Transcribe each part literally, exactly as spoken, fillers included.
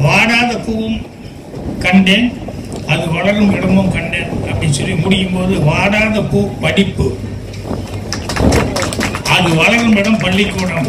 வாடாத பூவும் கண்டேன், அது வளரும் இடமும் கண்டேன் அப்படின்னு சொல்லி முடியும் போது, வாடாத பூ படிப்பு, அது வளரும் இடம் பள்ளிக்கூடம்.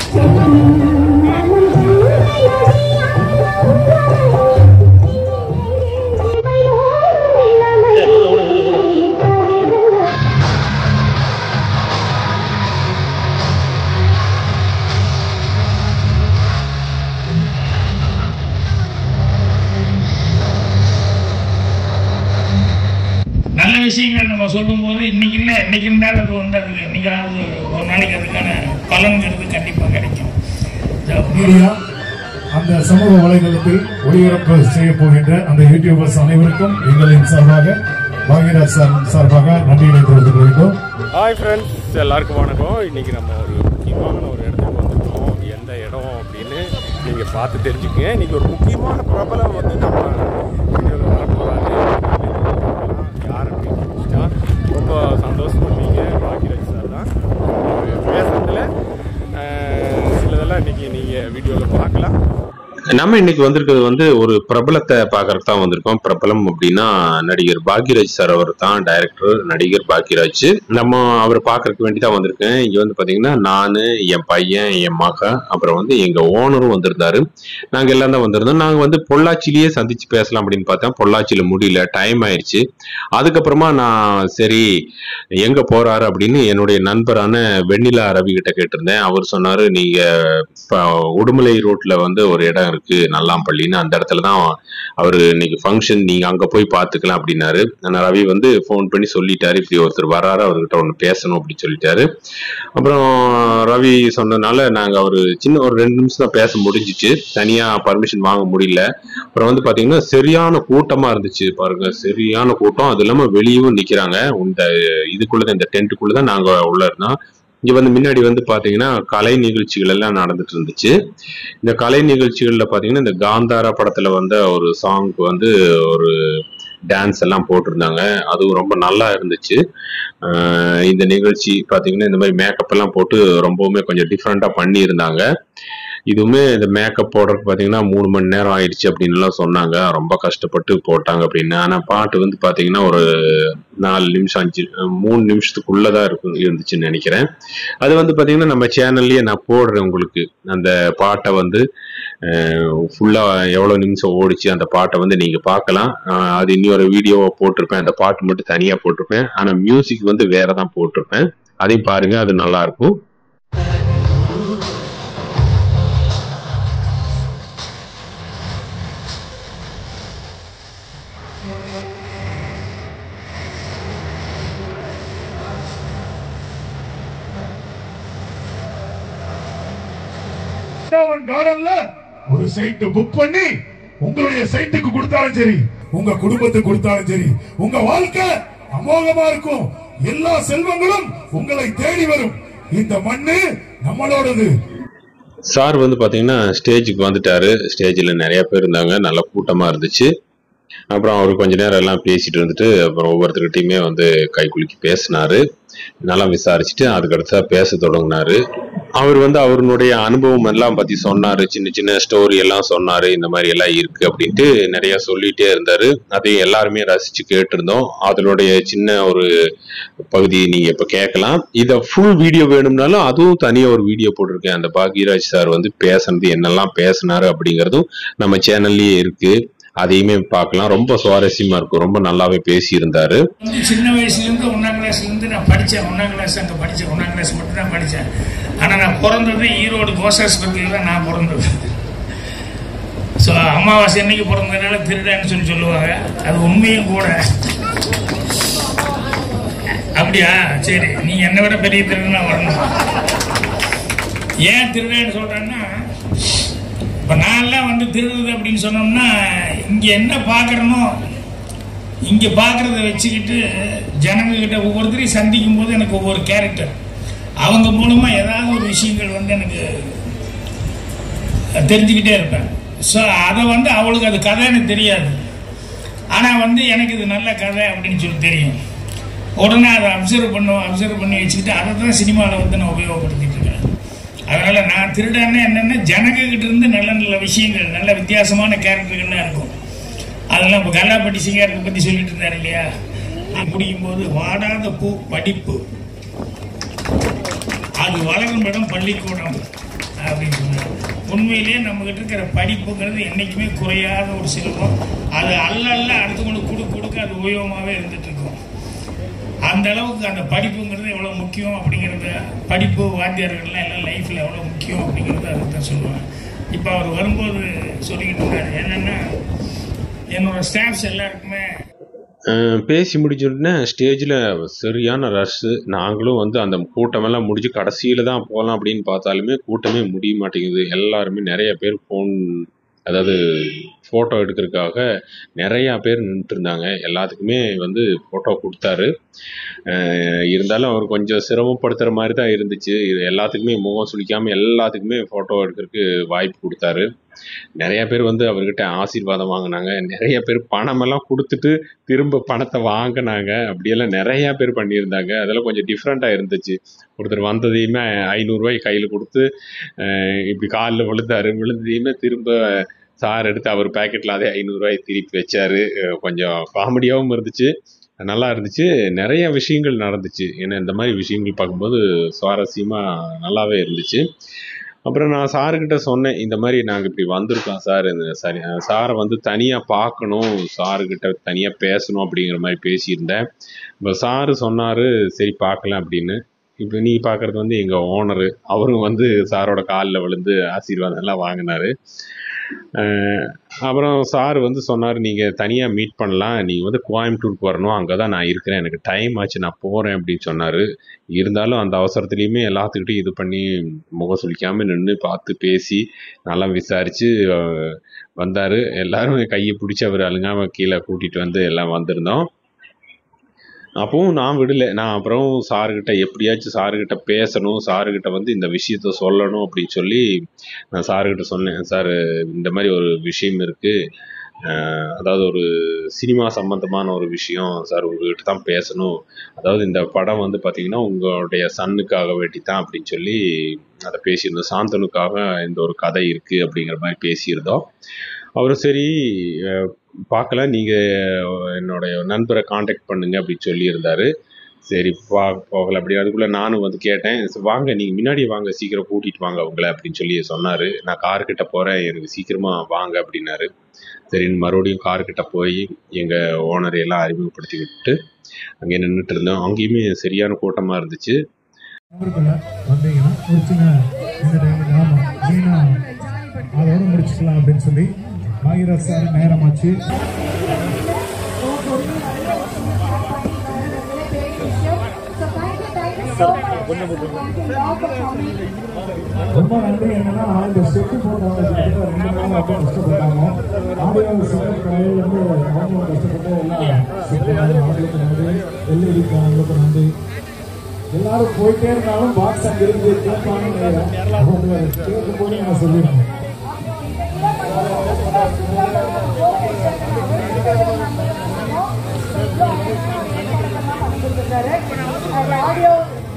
நல்ல விஷயங்கள் நம்ம சொல்லும் போது இன்னைக்கு இல்லை இன்னைக்கு இருந்தாலும் அது வந்து அது என்னைக்காவது ஒரு நாளைக்கு அதுக்கான பலன்கிறது கண்டிப்பாக கிடைக்கும். மீடியா அந்த சமூக வலைதளத்தில் ஒளிபரப்பு செய்ய போகின்ற அந்த யூடியூபர்ஸ் அனைவருக்கும் எங்களின் சார்பாக பாக்யராஜ் சார் சார்பாக நன்றியை தெரிவித்துக் கொள்கிறோம். ஹாய் ஃப்ரெண்ட்ஸ், எல்லாருக்கும் வணக்கம். இன்னைக்கு நம்ம ஒரு முக்கியமான ஒரு இடத்துக்கு வந்துருக்கோம். எந்த இடம் அப்படின்னு நீங்க பார்த்து தெரிஞ்சுக்கங்க. இன்னைக்கு ஒரு முக்கியமான பிரபலம் வந்து நம்ம வீடியோவில் வரப்போறாங்க. யார் அப்படின்னு ரொம்ப சந்தோஷப்படுவீங்க. பாக்யராஜ் சார் தான் பேசுறதுல சிலதெல்லாம் இன்னைக்கு நீங்க வீடியோவில் பார்க்கலாம். நம்ம இன்னைக்கு வந்திருக்கிறது வந்து ஒரு பிரபலத்தை பார்க்கறதுக்கு தான் வந்திருக்கோம். பிரபலம் அப்படின்னா நடிகர் பாக்யராஜ் சார். அவர் தான் டைரக்டர், நடிகர் பாக்யராஜ். நம்ம அவரை பார்க்கறதுக்கு வேண்டி தான் வந்திருக்கேன். இங்க வந்து பாத்தீங்கன்னா நானு, என் பையன், என் மகன், அப்புறம் வந்து எங்க ஓனரும் வந்திருந்தாரு. நாங்க எல்லாம் தான் வந்திருந்தோம். நாங்க வந்து பொள்ளாச்சிலேயே சந்திச்சு பேசலாம் அப்படின்னு பார்த்தேன். பொள்ளாச்சியில முடியல, டைம் ஆயிடுச்சு. அதுக்கப்புறமா நான் சரி எங்க போறாரு அப்படின்னு என்னுடைய நண்பரான வெண்ணிலா ரவி கிட்ட கேட்டிருந்தேன். அவர் சொன்னாரு, நீங்க உடுமலை ரோட்ல வந்து ஒரு இடம் இருக்கு நல்லாம்பள்ளின்னு, அந்த இடத்துல தான் அவரு இன்னைக்கு ஃபங்க்ஷன், நீங்க அங்க போய் பாத்துக்கலாம் அப்படின்னாரு. ஆனா ரவி வந்து போன் பண்ணி சொல்லிட்டாரு, இப்படி ஒருத்தர் வராரு, அவர்கிட்ட ஒண்ணு பேசணும் அப்படின்னு சொல்லிட்டாரு. அப்புறம் ரவி சொன்னதுனால நாங்க ஒரு சின்ன ஒரு ரெண்டு நிமிஷம் தான் பேச முடிஞ்சிச்சு. தனியா பர்மிஷன் வாங்க முடியல. அப்புறம் வந்து பாத்தீங்கன்னா சரியான கூட்டமா இருந்துச்சு பாருங்க, சரியான கூட்டம். அது இல்லாம வெளியவும் நிக்கிறாங்க. இந்த இதுக்குள்ளதான், இந்த டென்ட்டுக்குள்ளதான் நாங்க உள்ள இருந்தோம். இங்க வந்து முன்னாடி வந்து பாத்தீங்கன்னா கலை நிகழ்ச்சிகள் எல்லாம் நடந்துட்டு இருந்துச்சு. இந்த கலை நிகழ்ச்சிகள்ல பாத்தீங்கன்னா இந்த காந்தாரா படத்துல வந்த ஒரு சாங்க்கு வந்து ஒரு டான்ஸ் எல்லாம் போட்டிருந்தாங்க. அதுவும் ரொம்ப நல்லா இருந்துச்சு. ஆஹ் இந்த நிகழ்ச்சி பாத்தீங்கன்னா இந்த மாதிரி மேக்கப் எல்லாம் போட்டு ரொம்பவுமே கொஞ்சம் டிஃப்ரெண்டா பண்ணி இருந்தாங்க. இதுவுமே இந்த மேக்கப் போடுறதுக்கு பாத்தீங்கன்னா மூணு மணி நேரம் ஆயிடுச்சு அப்படின்னு எல்லாம் சொன்னாங்க. ரொம்ப கஷ்டப்பட்டு போட்டாங்க அப்படின்னு. ஆனா பாட்டு வந்து பாத்தீங்கன்னா ஒரு நாலு நிமிஷம் அஞ்சு மூணு நிமிஷத்துக்குள்ளதான் இருக்கும் இருந்துச்சுன்னு நினைக்கிறேன். அது வந்து பாத்தீங்கன்னா நம்ம சேனல்லயே நான் போடுறேன் உங்களுக்கு. அந்த பாட்டை வந்து ஃபுல்லா எவ்வளவு நிமிஷம் ஓடிச்சு அந்த பாட்டை வந்து நீங்க பார்க்கலாம். அது இன்னொரு வீடியோவை போட்டிருப்பேன். அந்த பாட்டு மட்டும் தனியா போட்டிருப்பேன். ஆனா மியூசிக் வந்து வேறதான் போட்டிருப்பேன். அதையும் பாருங்க, அது நல்லா இருக்கும். ஒரு சைட் புக் பண்ணி உங்களுடைய சைட்டுக்கு கொடுத்தாலும் சரி, உங்க குடும்பத்துக்கு கொடுத்தாலும் சரி, உங்க வாழ்க்கை அமோகமா இருக்கும். எல்லா செல்வங்களும் உங்களை தேடி வரும். இந்த மண்ணு நம்மளோடது. சார் வந்து பாத்தீங்கன்னா ஸ்டேஜுக்கு வந்துட்டாரு. ஸ்டேஜ்ல நிறைய பேர் இருந்தாங்க, நல்ல கூட்டமா இருந்துச்சு. அப்புறம் அவரு கொஞ்ச நேரம் எல்லாம் பேசிட்டு இருந்துட்டு அப்புறம் ஒவ்வொருத்தருக்கிட்டையுமே வந்து கை குலுக்கி பேசினாரு. நல்லா விசாரிச்சுட்டு அதுக்கடுத்தா பேச தொடங்கினாரு. அவர் வந்து அவருடைய அனுபவம் எல்லாம் பத்தி சொன்னாரு. சின்ன சின்ன ஸ்டோரி எல்லாம் சொன்னாரு. இந்த மாதிரி எல்லாம் இருக்கு அப்படின்ட்டு நிறைய சொல்லிட்டே இருந்தாரு. அதையும் எல்லாருமே ரசிச்சு கேட்டிருந்தோம். அதனுடைய சின்ன ஒரு பகுதி நீங்க இப்ப கேட்கலாம். இத ஃபுல் வீடியோ வேணும்னாலும் அதுவும் தனியா ஒரு வீடியோ போட்டிருக்கேன். அந்த பாக்யராஜ் சார் வந்து பேசுனது என்னெல்லாம் பேசினாரு அப்படிங்கறதும் நம்ம சேனல்லயே இருக்கு. அதையுமே பார்க்கலாம். ரொம்ப சுவாரஸ்யமா இருக்கும். ரொம்ப நல்லாவே பேசி இருந்தாரு. சின்ன வயசுல இருந்து ஒன்னாம் கிளாஸ்ல இருந்து நான் படிச்சேன். ஒன்னாம் கிளாஸ் அங்க படிச்சேன். ஒன்னாம் கிளாஸ் மட்டும் தான் படிச்சேன். ஆனா நான் பிறந்தது ஈரோடு கோசாஸ்பத்திரியில தான் நான் பிறந்தது. ஸோ அமாவாசை என்னைக்கு பிறந்ததுனால திருடான்னு சொல்லி சொல்லுவாங்க. அது உண்மையும் கூட. அப்படியா? சரி, நீங்க என்னை விட பெரிய திருடனா வரணும். ஏன் திருடான்னு சொல்றேன்னா, இப்போ நான்லாம் வந்து திருடுறது அப்படின்னு சொன்னோம்னா, இங்கே என்ன பார்க்குறனோ இங்கே பார்க்குறத வச்சுக்கிட்டு ஜனங்கக்கிட்ட ஒவ்வொருத்தரையும் சந்திக்கும் போது எனக்கு ஒவ்வொரு கேரக்டர், அவங்க மூலமாக ஏதாவது ஒரு விஷயங்கள் வந்து எனக்கு தெரிஞ்சுக்கிட்டே இருப்பேன். ஸோ அதை வந்து அவளுக்கு அது கதைன்னு தெரியாது. ஆனால் வந்து எனக்கு இது நல்ல கதை அப்படின்னு சொல்லி தெரியும். உடனே அதை அப்சர்வ் பண்ணுவோம். அப்சர்வ் பண்ணி வச்சுக்கிட்டு அதை தான் சினிமாவில் வந்து நான் உபயோகப்படுத்திட்டு இருக்கேன். அதனால நான் திருடன்னு என்னன்னா ஜனங்க கிட்ட இருந்து நல்ல நல்ல விஷயங்கள், நல்ல வித்தியாசமான கேரக்டர்கள்லாம் இருக்கும். அதெல்லாம் இப்போ கல்லாப்பட்டி சிங்காரத்தை பற்றி சொல்லிட்டு இருந்தாரு இல்லையா, முடியும் போது வாடாத பூ படிப்பு, அது வளரும் இடம் பள்ளிக்கூடம் அப்படின்னு சொன்னார். உண்மையிலேயே நம்ம கிட்ட இருக்கிற படிப்புங்கிறது என்னைக்குமே குறையாத ஒரு செல்வம். அது அல்ல அல்ல அடுத்தவங்களுக்கு கொடுக்க கொடுக்க அது உபயோகமாகவே இருந்துட்டு இருக்கும். அந்த அளவுக்கு அந்த படிப்புங்கிறது எவ்வளோ முக்கியம் அப்படிங்கிறத, படிப்பு வாத்தியார்கள்லாம் எல்லாம் லைஃப்பில் எவ்வளோ முக்கியம் அப்படிங்கிறத அதை தான் சொல்லுவேன். இப்போ அவர் வரும்போது சொல்லிக்கிட்டு இருந்தார் என்னென்னா, என்னோட ஸ்டாஃப்ஸ் எல்லாருக்குமே பேசி முடிச்சுட்டே ஸ்டேஜில் சரியான ரஷ்ஷு. நாங்களும் வந்து அந்த கூட்டமெல்லாம் முடிஞ்சு கடைசியில் தான் போகலாம் அப்படின்னு பார்த்தாலுமே கூட்டமே முடிய மாட்டேங்குது. எல்லாருமே நிறைய பேர் ஃபோன், அதாவது ஃபோட்டோ எடுக்கிறதுக்காக நிறையா பேர் நின்றுட்டுருந்தாங்க. எல்லாத்துக்குமே வந்து ஃபோட்டோ கொடுத்தாரு. இருந்தாலும் அவர் கொஞ்சம் சிரமப்படுத்துகிற மாதிரி தான் இருந்துச்சு. இது எல்லாத்துக்குமே முகம் சுளிக்காமல் எல்லாத்துக்குமே ஃபோட்டோ எடுக்கிறதுக்கு வாய்ப்பு கொடுத்தாரு. நிறைய பேர் வந்து அவர்கிட்ட ஆசீர்வாதம் வாங்கினாங்க. நிறைய பேர் பணமெல்லாம் கொடுத்துட்டு திரும்ப பணத்தை வாங்கினாங்க. அப்படியெல்லாம் நிறையா பேர் பண்ணியிருந்தாங்க. அதெல்லாம் கொஞ்சம் டிஃப்ரெண்ட்டாக இருந்துச்சு. ஒருத்தர் வந்ததையுமே ஐநூறுரூவாய் கையில் கொடுத்து இப்படி காலில் விழுந்தார். விழுந்ததையுமே திரும்ப சார் எடுத்து அவர் பேக்கெட்டில் அதே ஐநூறுரூவாய் திருப்பி வச்சார். கொஞ்சம் காமெடியாகவும் இருந்துச்சு, நல்லா இருந்துச்சு. நிறைய விஷயங்கள் நடந்துச்சு. ஏன்னா இந்த மாதிரி விஷயங்கள் பார்க்கும்போது சுவாரஸ்யமாக நல்லாவே இருந்துச்சு. அப்புறம் நான் சாருக்கிட்ட சொன்னேன், இந்த மாதிரி நாங்கள் இப்படி வந்திருக்கோம் சார், இந்த சரி சாரை வந்து தனியாக பார்க்கணும், சாருக்கிட்ட தனியாக பேசணும் அப்படிங்கிற மாதிரி பேசியிருந்தேன். இப்போ சாரு சொன்னார் சரி பார்க்கலாம் அப்படின்னு. இப்போ நீ பார்க்குறது வந்து எங்கள் ஓனரு, அவரும் வந்து சாரோட காலில் விழுந்து ஆசீர்வாதம்லாம் வாங்கினார். அப்புறம் சார் வந்து சொன்னார், நீங்கள் தனியாக மீட் பண்ணலாம், நீங்கள் வந்து கோயம்புத்தூருக்கு வரணும், அங்கே தான் நான் இருக்கிறேன், எனக்கு டைம் ஆச்சு, நான் போகிறேன் அப்படின்னு சொன்னார். இருந்தாலும் அந்த அவசரத்துலேயுமே எல்லாத்துக்கிட்டையும் இது பண்ணி முகம் சுளிக்காமல் நின்று பார்த்து பேசி நல்லா விசாரித்து வந்தார். எல்லோரும் கையை பிடிச்சி அவர் அழுங்காமல் கீழே கூட்டிகிட்டு வந்து எல்லாம் வந்திருந்தோம். அப்பவும் நான் விடலை. நான் அப்புறம் சாருக்கிட்ட எப்படியாச்சும் சாருக்கிட்ட பேசணும், சாருக்கிட்ட வந்து இந்த விஷயத்த சொல்லணும் அப்படின்னு சொல்லி நான் சாருக்கிட்ட சொன்னேன். சார் இந்த மாதிரி ஒரு விஷயம் இருக்குது, அதாவது ஒரு சினிமா சம்மந்தமான ஒரு விஷயம் சார், உங்கள்கிட்ட தான் பேசணும். அதாவது இந்த படம் வந்து பார்த்திங்கன்னா உங்களுடைய சன்னுக்காக வேண்டி தான் அப்படின்னு சொல்லி அதை பேசியிருந்தோம். சாந்தனுக்காக இந்த ஒரு கதை இருக்குது அப்படிங்கிற மாதிரி பேசியிருந்தோம். அவரும் சரி பார்க்கலாம், நீங்கள் என்னுடைய நண்பரை காண்டாக்ட் பண்ணுங்க அப்படின்னு சொல்லியிருந்தார். சரி பா போகலை அப்படி. அதுக்குள்ளே நானும் வந்து கேட்டேன், வாங்க நீங்கள் முன்னாடி வாங்க, சீக்கிரம் கூட்டிகிட்டு வாங்க அவங்கள அப்படின்னு சொல்லி சொன்னார். நான் கார்கிட்ட போகிறேன், எனக்கு சீக்கிரமாக வாங்க அப்படின்னாரு. சரின்னு மறுபடியும் கார்கிட்ட போய் எங்கள் ஓனரை எல்லாம் அறிமுகப்படுத்தி விட்டு அங்கே நின்றுட்டு இருந்தோம். அங்கேயுமே சரியான கூட்டமாக இருந்துச்சு. அதோட முடிச்சுக்கலாம் அப்படின்னு சொல்லி பாகிராஜ் சார் நேரமாச்சு. ரொம்ப நன்றி. என்னன்னா இந்த ஸ்டெப்பு போட்டவங்க ரெண்டு நாள் அப்போ கஷ்டப்பட்டாங்க. ஆடியோ சிங்கர் கலையிலேருந்து அவங்க கஷ்டப்பட்டு எல்லாம் அவங்களுக்கு நன்றி, எல்இடிக்கு அவங்களுக்கு நன்றி. எல்லாரும் போயிட்டே இருந்தாலும் பாக்ஸ் அங்கே இருந்து கேட்பான்னு அவங்க கேட்கும் போது நான் சொல்லிடுறேன். ஆடியோ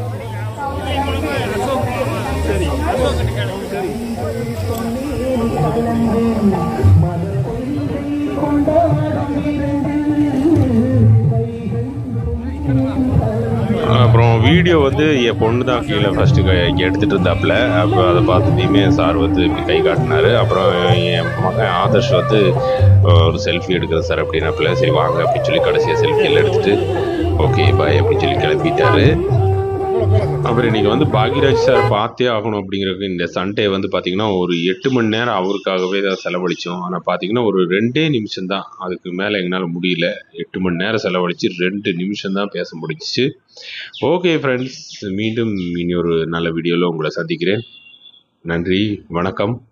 அப்புறம் வீடியோ வந்து என் பொண்ணு தான் கீழே ஃபஸ்ட்டு எடுத்துகிட்டு இருந்தாப்புல. அப்புறம் அதை பார்த்துட்டையுமே சார் வந்து இப்படி கை காட்டினார். அப்புறம் என் மகன் ஆதர்ஷ் வந்து ஒரு செல்ஃபி எடுக்கிறேன் சார் அப்படின்னாப்புல. சரி வாங்க அப்படின்னு சொல்லி கடைசியாக செல்ஃபியில் எடுத்துகிட்டு ஓகே பாய் அப்படின்னு சொல்லி கிளம்பிட்டாரு. அப்புறம் இன்றைக்கி வந்து பாக்யராஜ் சார் பார்த்தே ஆகணும் அப்படிங்கிறதுக்கு இந்த சண்டே வந்து பார்த்திங்கன்னா ஒரு எட்டு மணி நேரம் அவருக்காகவே தான் செலவழித்தோம். ஆனால் பார்த்திங்கன்னா ஒரு ரெண்டே நிமிஷம் தான், அதுக்கு மேலே எங்களால் முடியல. எட்டு மணி நேரம் செலவழித்து ரெண்டு நிமிஷம் தான் பேச முடிஞ்சிச்சு. ஓகே ஃப்ரெண்ட்ஸ், மீண்டும் இனி ஒரு நல்ல வீடியோவில் உங்களை சந்திக்கிறேன். நன்றி, வணக்கம்.